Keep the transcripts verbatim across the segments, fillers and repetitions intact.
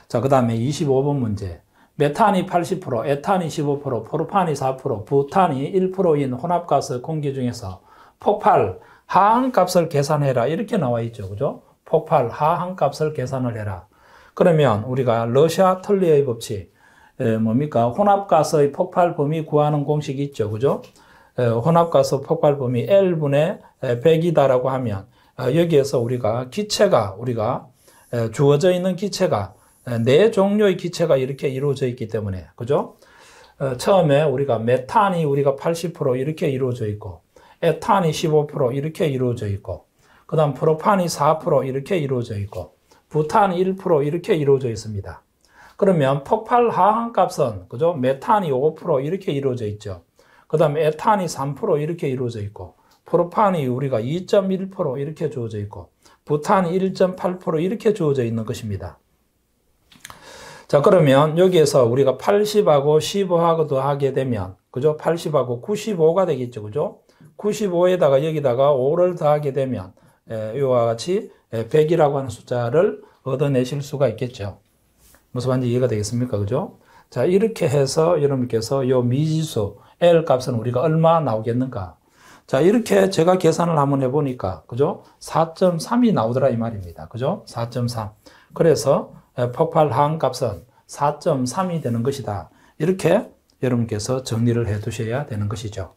자, 그 다음에 이십오 번 문제. 메탄이 팔십 퍼센트, 에탄이 십오 퍼센트, 프로판이 사 퍼센트, 부탄이 일 퍼센트인 혼합가스 공기 중에서 폭발 하한값을 계산해라. 이렇게 나와 있죠. 그죠? 폭발 하한값을 계산을 해라. 그러면 우리가 러시아 틀리의 법칙, 에, 뭡니까? 혼합가스의 폭발 범위 구하는 공식이 있죠. 그죠? 에, 혼합가스 폭발 범위 L분의 백이다라고 하면, 어, 여기에서 우리가 기체가, 우리가 에, 주어져 있는 기체가 네 종류의 기체가 이렇게 이루어져 있기 때문에, 그죠? 어, 처음에 우리가 메탄이 우리가 팔십 퍼센트 이렇게 이루어져 있고, 에탄이 십오 퍼센트 이렇게 이루어져 있고, 그 다음 프로판이 사 퍼센트 이렇게 이루어져 있고, 부탄이 일 퍼센트 이렇게 이루어져 있습니다. 그러면 폭발 하한값은, 그죠? 메탄이 오 퍼센트 이렇게 이루어져 있죠. 그 다음에 에탄이 삼 퍼센트 이렇게 이루어져 있고, 프로판이 우리가 이 점 일 퍼센트 이렇게 주어져 있고, 부탄이 일 점 팔 퍼센트 이렇게 주어져 있는 것입니다. 자, 그러면 여기에서 우리가 팔십하고 십오하고 더하게 되면, 그죠? 팔십하고 구십오가 되겠죠. 그죠? 구십오에다가 여기다가 오를 더하게 되면, 에, 이와 같이 백이라고 하는 숫자를 얻어내실 수가 있겠죠. 무슨 말인지 이해가 되겠습니까? 그죠? 자, 이렇게 해서 여러분께서 요 미지수 L 값은 우리가 얼마 나오겠는가? 자, 이렇게 제가 계산을 한번 해보니까, 그죠? 사 점 삼이 나오더라, 이 말입니다. 그죠? 사 점 삼. 그래서 폭발 하한값은 사 점 삼이 되는 것이다. 이렇게 여러분께서 정리를 해 두셔야 되는 것이죠.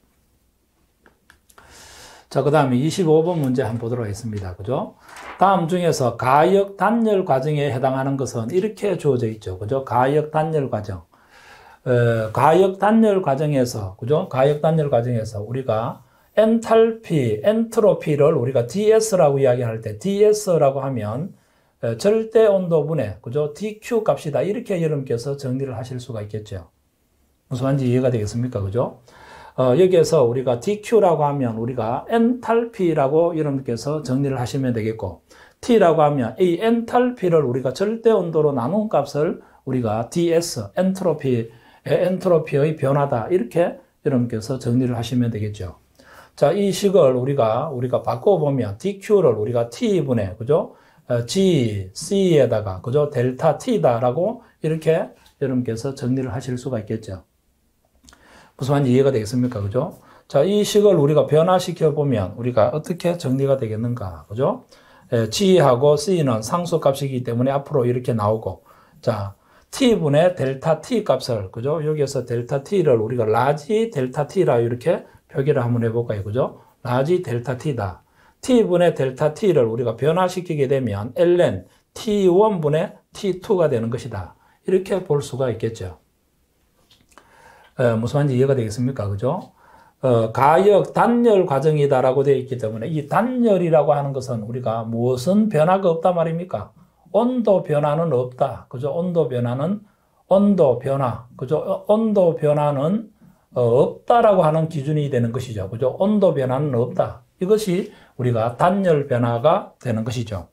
자, 그 다음에 이십오 번 문제 한번 보도록 하겠습니다. 그죠? 다음 중에서 가역 단열 과정에 해당하는 것은 이렇게 주어져 있죠. 그죠? 가역 단열 과정. 어, 가역 단열 과정에서, 그죠? 가역 단열 과정에서 우리가 엔탈피, 엔트로피를 우리가 디에스라고 이야기할 때, 디에스라고 하면 절대 온도분의, 그죠? 디큐 값이다. 이렇게 여러분께서 정리를 하실 수가 있겠죠. 무슨 말인지 이해가 되겠습니까? 그죠? 어, 여기에서 우리가 디큐라고 하면 우리가 엔탈피라고 여러분께서 정리를 하시면 되겠고, T라고 하면 이 엔탈피를 우리가 절대 온도로 나눈 값을 우리가 디에스, 엔트로피, 엔트로피의 변화다. 이렇게 여러분께서 정리를 하시면 되겠죠. 자, 이 식을 우리가, 우리가 바꿔보면 디큐를 우리가 T분의, 그죠? G, C에다가, 그죠? 델타 T다라고 이렇게 여러분께서 정리를 하실 수가 있겠죠. 무슨 말인지 이해가 되겠습니까? 그죠? 자, 이 식을 우리가 변화시켜 보면 우리가 어떻게 정리가 되겠는가? 그죠? G하고 C는 상수 값이기 때문에 앞으로 이렇게 나오고, 자, T분의 델타 T 값을, 그죠? 여기에서 델타 T를 우리가 라지 델타 T라 이렇게 표기를 한번 해볼까요? 그죠? 라지 델타 T다. T분의 델타 T를 우리가 변화시키게 되면 엘엔 티 원분의 티 투가 되는 것이다. 이렇게 볼 수가 있겠죠. 에, 무슨 말인지 이해가 되겠습니까? 그죠? 어, 가역 단열 과정이다라고 되어 있기 때문에 이 단열이라고 하는 것은 우리가 무슨 변화가 없다 말입니까? 온도 변화는 없다. 그죠? 온도 변화는, 온도 변화. 그죠? 온도 변화는 어, 없다라고 하는 기준이 되는 것이죠. 그죠? 온도 변화는 없다. 이것이 우리가 단열 변화가 되는 것이죠.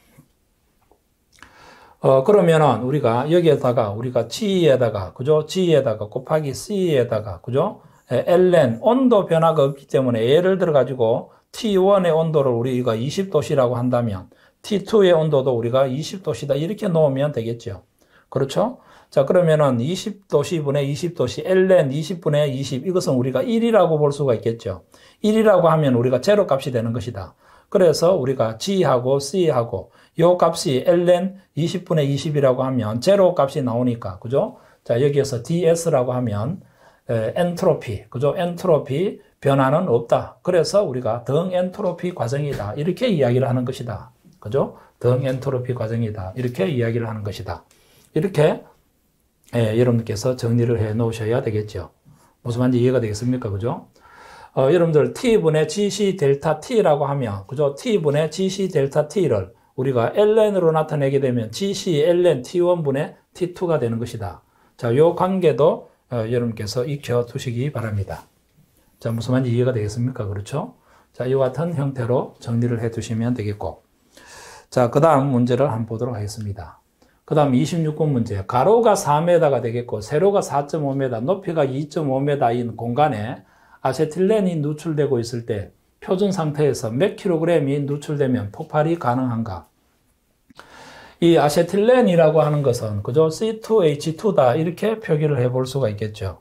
어, 그러면은 우리가 여기에다가 우리가 G에다가, 그죠? G에다가 곱하기 C에다가, 그죠? 엘엔, 온도 변화가 없기 때문에 예를 들어 가지고 티 원의 온도를 우리가 이십 도씨라고 한다면 티 투의 온도도 우리가 이십 도씨다. 이렇게 놓으면 되겠죠. 그렇죠? 자, 그러면은 이십 도씨분의 이십 도씨, 엘엔 이십분의 이십, 이것은 우리가 일이라고 볼 수가 있겠죠. 일이라고 하면 우리가 제로 값이 되는 것이다. 그래서 우리가 G하고 C하고 요 값이 엘엔 이십분의 이십이라고 하면 제로 값이 나오니까, 그죠? 자, 여기에서 디에스라고 하면 에, 엔트로피, 그죠? 엔트로피 변화는 없다. 그래서 우리가 등 엔트로피 과정이다. 이렇게 이야기를 하는 것이다. 그죠? 등 엔트로피 과정이다. 이렇게 이야기를 하는 것이다. 이렇게 예, 여러분께서 정리를 해 놓으셔야 되겠죠. 무슨 말인지 이해가 되겠습니까? 그죠? 어, 여러분들 T분의 지씨 델타 T라고 하면, 그죠? T분의 지씨 델타 T를 우리가 엘엔으로 나타내게 되면 지씨 엘엔 티 원분의 티 투가 되는 것이다. 자, 요 관계도 어, 여러분께서 익혀 두시기 바랍니다. 자, 무슨 말인지 이해가 되겠습니까? 그렇죠? 자, 이와 같은 형태로 정리를 해 두시면 되겠고. 자, 그 다음 문제를 한번 보도록 하겠습니다. 그 다음 이십육 번 문제. 가로가 사 미터가 되겠고, 세로가 사 점 오 미터, 높이가 이 점 오 미터인 공간에 아세틸렌이 누출되고 있을 때 표준 상태에서 몇 킬로그램이 누출되면 폭발이 가능한가? 이 아세틸렌이라고 하는 것은 그죠? 씨 투 에이치 투다 이렇게 표기를 해볼 수가 있겠죠.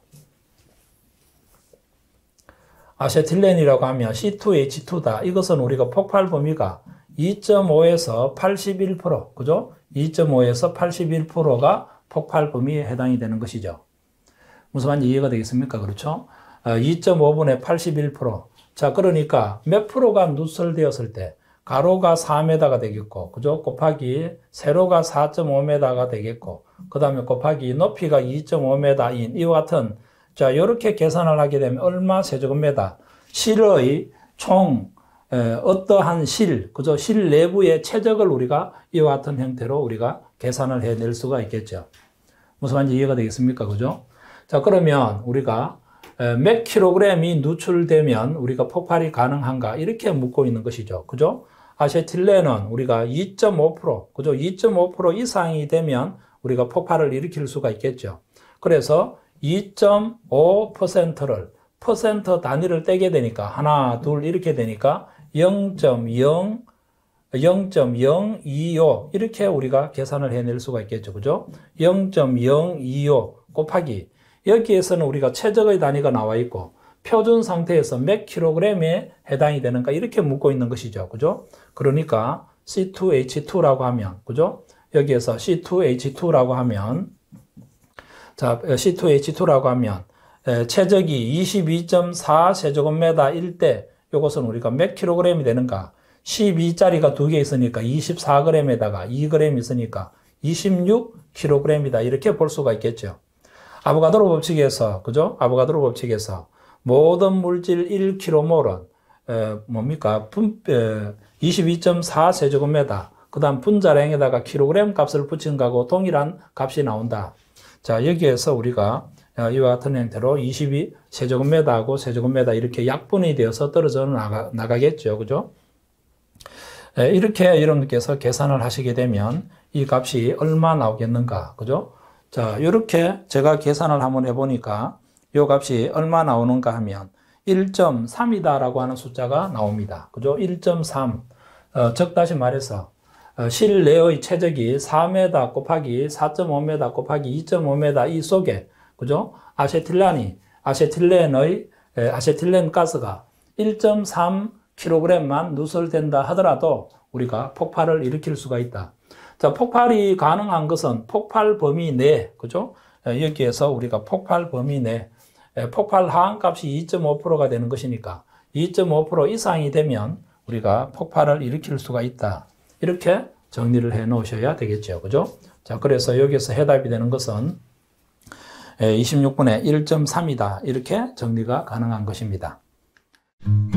아세틸렌이라고 하면 씨 투 에이치 투다. 이것은 우리가 폭발 범위가 이 점 오에서 팔십일 퍼센트, 그죠? 이 점 오에서 팔십일 퍼센트가 폭발 범위에 해당이 되는 것이죠. 무슨 말인지 이해가 되겠습니까? 그렇죠? 이 점 오 분의 팔십일 퍼센트. 자, 그러니까 몇 프로가 누설되었을 때 가로가 사 미터가 되겠고, 그죠? 곱하기 세로가 사 점 오 미터가 되겠고, 그 다음에 곱하기 높이가 이 점 오 미터인 이와 같은, 자, 이렇게 계산을 하게 되면 얼마 세제곱미터? 실의 총, 에, 어떠한 실, 그죠? 실 내부의 최적을 우리가 이와 같은 형태로 우리가 계산을 해낼 수가 있겠죠. 무슨 말인지 이해가 되겠습니까? 그죠? 자, 그러면 우리가 몇 킬로그램이 누출되면 우리가 폭발이 가능한가? 이렇게 묻고 있는 것이죠. 그죠? 아세틸렌은 우리가 이 점 오 퍼센트, 그죠? 이 점 오 퍼센트 이상이 되면 우리가 폭발을 일으킬 수가 있겠죠. 그래서 이 점 오 퍼센트를 퍼센트 단위를 떼게 되니까 하나, 둘 이렇게 되니까 영 점 영, 영 점 영이오 이렇게 우리가 계산을 해낼 수가 있겠죠. 그죠? 영 점 영이오 곱하기 여기에서는 우리가 최적의 단위가 나와 있고 표준 상태에서 몇 킬로그램에 해당이 되는가 이렇게 묻고 있는 것이죠. 그죠? 그러니까 씨 투 에이치 투라고 하면, 그죠? 여기에서 씨 투 에이치 투라고 하면, 자, 씨 투 에이치 투라고 하면, 에, 최적이 이십이 점 사 세제곱미터일 때, 이것은 우리가 몇 킬로그램이 되는가? 십이짜리가 두 개 있으니까 이십사 그램에다가 이 그램 있으니까 이십육 킬로그램이다. 이렇게 볼 수가 있겠죠. 아보가드로 법칙에서, 그죠? 아보가드로 법칙에서 모든 물질 일 킬로몰은 에, 뭡니까? 분, 에, 이십이 점 사 세제곱미터, 그 다음 분자량에다가 킬로그램 값을 붙이는 거하고 동일한 값이 나온다. 자, 여기에서 우리가 이와 같은 형태로 이십이 세제곱미터하고 세제곱미터 이렇게 약분이 되어서 떨어져 나가, 나가겠죠. 그죠? 에, 이렇게 여러분께서 계산을 하시게 되면 이 값이 얼마 나오겠는가. 그죠? 자, 이렇게 제가 계산을 한번 해보니까 이 값이 얼마 나오는가 하면 일 점 삼이다라고 하는 숫자가 나옵니다. 그죠? 일 점 삼. 어, 즉, 다시 말해서, 어, 실내의 최적이 사 미터 곱하기 사 점 오 미터 곱하기 이 점 오 미터 이 속에, 그죠? 아세틸렌이, 아세틸렌의, 에, 아세틸렌 가스가 일 점 삼 킬로그램만 누설된다 하더라도 우리가 폭발을 일으킬 수가 있다. 자, 폭발이 가능한 것은 폭발 범위 내, 그죠? 여기에서 우리가 폭발 범위 내, 폭발 하한값이 이 점 오 퍼센트가 되는 것이니까 이 점 오 퍼센트 이상이 되면 우리가 폭발을 일으킬 수가 있다. 이렇게 정리를 해 놓으셔야 되겠죠. 그죠? 자, 그래서 여기서 해답이 되는 것은 이십육 분의 일 점 삼이다. 이렇게 정리가 가능한 것입니다.